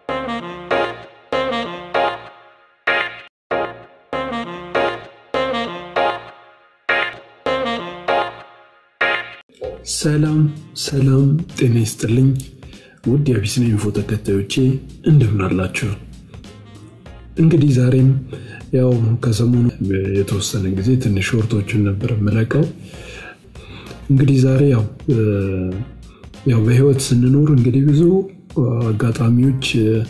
ሰላም ጤና ይስጥልኝ ውድ የአቢሲኒያ ኢንፎ ተከታዮቼ እንደምን አላችሁ? እንግዲህ ዛሬም ያው ከሰሞኑ የተወሰነ ጊዜ ትንሽ ሾርቶችን ነበር መለቀው። እንግዲህ ዛሬ ያው በህይወት ስንኖር እንግዲህ ብዙ አጋጣሚዎች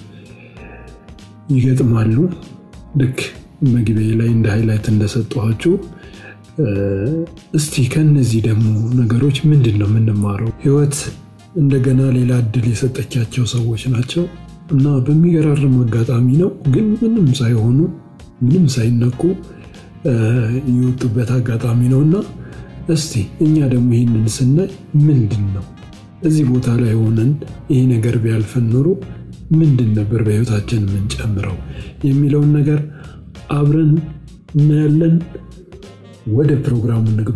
ይገጥማሉ። ልክ መግቢያ ላይ እንደ ሃይላይት እንደሰጠኋችሁ እስቲ ከነዚህ ደግሞ ነገሮች ምንድነው የምንማረው? ህይወት እንደገና ሌላ እድል የሰጠቻቸው ሰዎች ናቸው እና በሚገራርም አጋጣሚ ነው ግን ምንም ሳይሆኑ ምንም ሳይነኩ የወጡበት አጋጣሚ ነውና እስቲ እኛ ደግሞ ይሄንን ስናይ ምንድነው እዚህ ቦታ ላይ ሆነን ይሄ ነገር ቢያልፈን ኖሮ ምንድን ነበር በህይወታችን ምን ጨምረው የሚለውን ነገር አብረን እናያለን። ወደ ፕሮግራሙ ንግባ።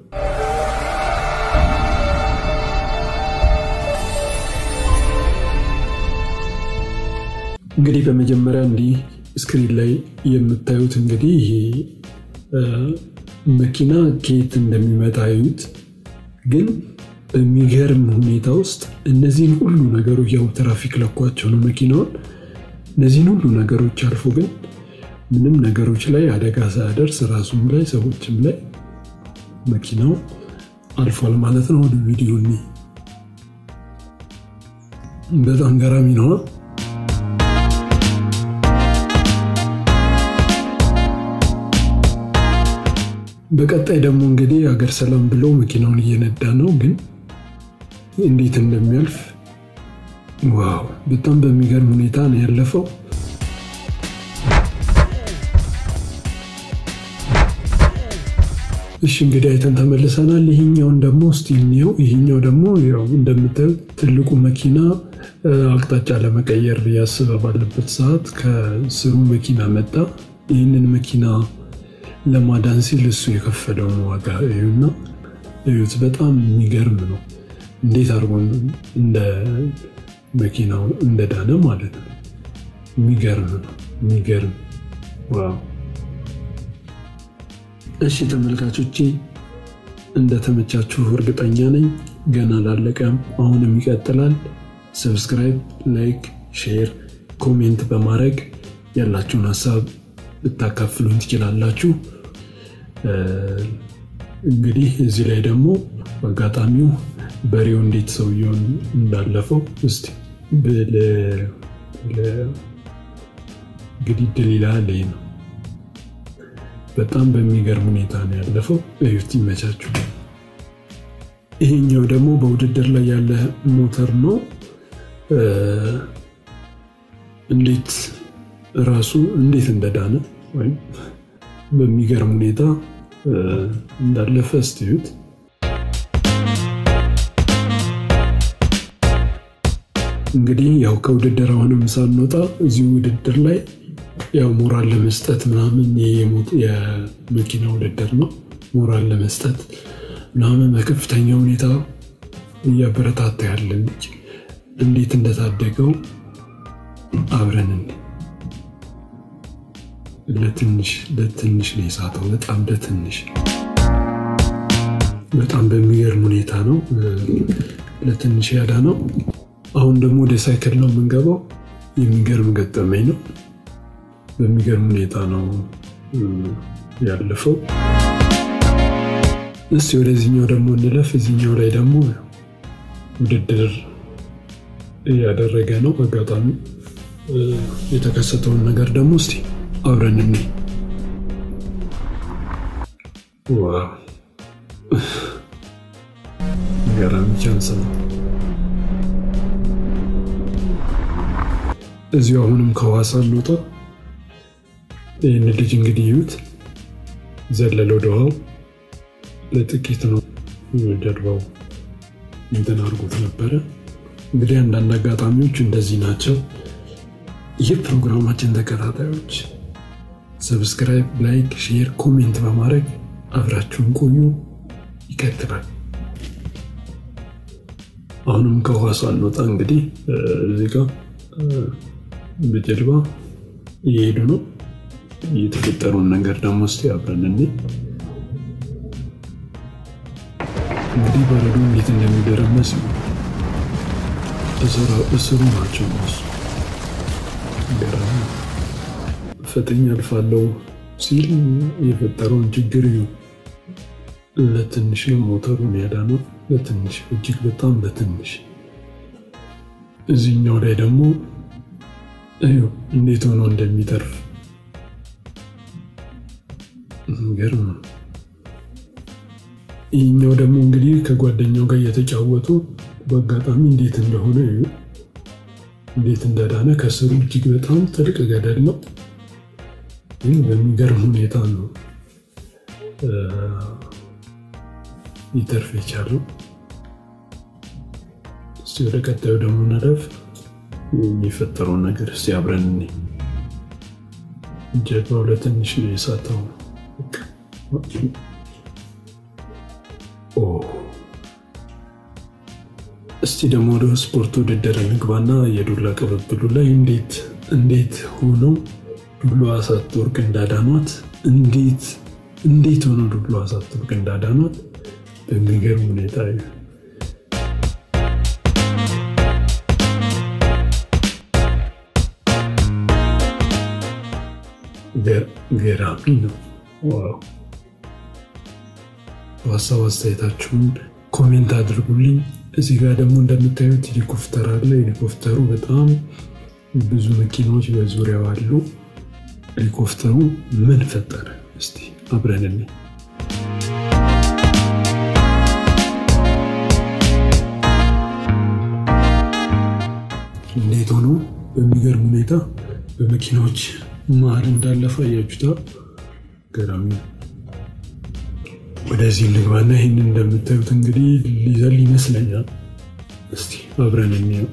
እንግዲህ በመጀመሪያ እንዲህ ስክሪን ላይ የምታዩት እንግዲህ ይሄ መኪና ከየት እንደሚመጣ አዩት። ግን በሚገርም ሁኔታ ውስጥ እነዚህን ሁሉ ነገሮች ያው ትራፊክ ለቋቸው ነው መኪናውን እነዚህን ሁሉ ነገሮች አልፎ ግን ምንም ነገሮች ላይ አደጋ ሳይደርስ ራሱም ላይ ሰዎችም ላይ መኪናው አልፏል ማለት ነው። ወደ ቪዲዮ ነው በጣም ገራሚ ነው። በቀጣይ ደግሞ እንግዲህ ሀገር ሰላም ብሎ መኪናውን እየነዳ ነው ግን እንዴት እንደሚያልፍ ዋው በጣም በሚገርም ሁኔታ ነው ያለፈው። እሺ እንግዲህ አይተን ተመልሰናል። ይሄኛውን ደግሞ ስቲልኒው ይሄኛው ደግሞ ያው እንደምታዩት ትልቁ መኪና አቅጣጫ ለመቀየር ያስበ ባለበት ሰዓት ከስሩ መኪና መጣ። ይሄንን መኪና ለማዳን ሲል እሱ የከፈለው ዋጋ እዩና እዩት። በጣም የሚገርም ነው እንዴት አርጎ እንደ መኪናው እንደዳነ ማለት ነው። የሚገርም ዋው። እሺ ተመልካቾቼ እንደተመቻችሁ እርግጠኛ ነኝ። ገና ላለቀም አሁንም ይቀጥላል። ሰብስክራይብ፣ ላይክ፣ ሼር፣ ኮሜንት በማድረግ ያላችሁን ሐሳብ ልታካፍሉን ትችላላችሁ። እንግዲህ እዚህ ላይ ደግሞ በአጋጣሚው በሬው እንዴት ሰውየውን እንዳለፈው እስቲ እንግዲህ ደሊላ ላይ ነው በጣም በሚገርም ሁኔታ ነው ያለፈው። እዩት ይመቻችሁ። ይሄኛው ደግሞ በውድድር ላይ ያለ ሞተር ነው። እንዴት ራሱ እንዴት እንደዳነ ወይ በሚገርም ሁኔታ እንዳለፈ እስቲዩት። እንግዲህ ያው ከውድድር አሁንም ሳንወጣ እዚህ ውድድር ላይ ያው ሞራል ለመስጠት ምናምን የመኪና ውድድር ነው። ሞራል ለመስጠት ምናምን በከፍተኛ ሁኔታ እያበረታታ ያለን ልጅ እንዴት እንደታደገው አብረን ለትንሽ ነው የሳተው። በጣም በሚገርም ሁኔታ ነው ለትንሽ ያዳነው። አሁን ደግሞ ወደ ሳይክል ነው የምንገባው። የሚገርም ገጠመኝ ነው። በሚገርም ሁኔታ ነው ያለፈው። እስቲ ወደዚህኛው ደግሞ እንለፍ። እዚህኛው ላይ ደግሞ ውድድር ያደረገ ነው። አጋጣሚ የተከሰተውን ነገር ደግሞ እስቲ አብረን እንይ። ዋው ገራሚ ቻንስ ነው። እዚሁ አሁንም ከዋሳ እንውጣ። ይህን ልጅ እንግዲህ ይዩት ዘለለው ደዋው ለጥቂት ነው ጀርባው እንትን አድርጎት ነበረ። እንግዲህ አንዳንድ አጋጣሚዎች እንደዚህ ናቸው። ይህ ፕሮግራማችን ተከታታዮች ሰብስክራይብ፣ ላይክ፣ ሼር፣ ኮሜንት በማድረግ አብራችሁን ቆዩ። ይቀጥላል። አሁንም ከዋሳ እንውጣ። እንግዲህ እዚህ ጋር በጀልባ እየሄዱ ነው። የተፈጠረውን ነገር ደግሞ እስቲ አብረን እንይ። እንግዲህ በረዶ እንዴት እንደሚደረመስ እስሩ ናቸው እነሱ። ፈተኛ አልፋለሁ ሲል የፈጠረውን ችግር ለትንሽ ሞተሩን ያዳነው፣ ለትንሽ እጅግ በጣም ለትንሽ። እዚህኛው ላይ ደግሞ እንዴት ሆኖ እንደሚተርፍ ገርም ነው። ይህኛው ደግሞ እንግዲህ ከጓደኛው ጋር እየተጫወቱ በአጋጣሚ እንዴት እንደሆነ እንዴት እንደዳነ። ከስሩ እጅግ በጣም ጥልቅ ገደል ነው፣ ግን በሚገርም ሁኔታ ነው ይተርፍ የቻለው። እስቲ ወደ ቀጣዩ ደግሞ ነረፍ። የሚፈጠረውን ነገር እስቲ አብረን እንይ። ጀልባው ለትንሽ ነው የሳተው። እስቲ ደግሞ ወደ ስፖርት ውድድር እንግባና የዱላ ቅብብሉ ላይ እንዴት ሆኖ ዱላዋ ሳትወርቅ እንዳዳኗት እንዴት ሆኖ ዱላዋ ሳትወርቅ እንዳዳኗት በሚገርም ሁኔታ ገራሚ ነው። ዋው! ሀሳብ አስተያየታችሁን ኮሜንት አድርጉልኝ። እዚህ ጋር ደግሞ እንደምታዩት ሄሊኮፕተር አለ። ሄሊኮፕተሩ በጣም ብዙ መኪናዎች በዙሪያው አሉ። ሄሊኮፕተሩ ምን ፈጠረ? እስቲ አብረን እንይ። እንዴት ሆኖ በሚገርም ሁኔታ በመኪናዎች መሀል እንዳለፈ አያችሁታ። ገራሚ። ወደዚህ እንግባና ይህን እንደምታዩት እንግዲህ ሊዘል ይመስለኛል። እስቲ አብረን እንየው።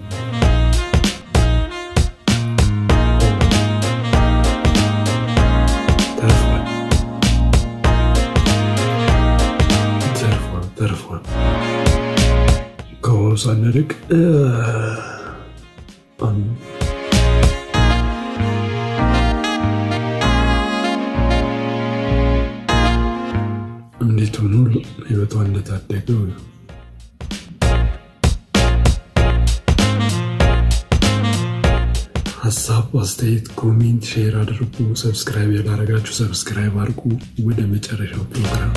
ተርፏል። ከውሃው ሳንርቅ እንዴት ሆኖ ህይወቷ እንደታደገው። ሀሳብ አስተያየት ኮሜንት ሼር አድርጉ። ሰብስክራይብ ያላረጋችሁ ሰብስክራይብ አድርጉ። ወደ መጨረሻው ፕሮግራም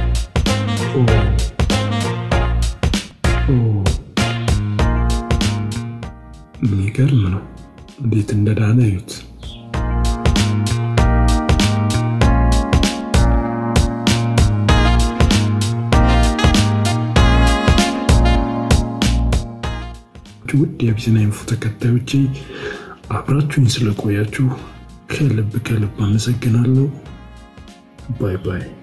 የሚገርም ነው። እንዴት እንደዳነ እዩት። ውድ የአቢሲኒያ ኢንፎ ተከታዮቼ አብራችሁኝ ስለቆያችሁ ከልብ አመሰግናለሁ። ባይ ባይ።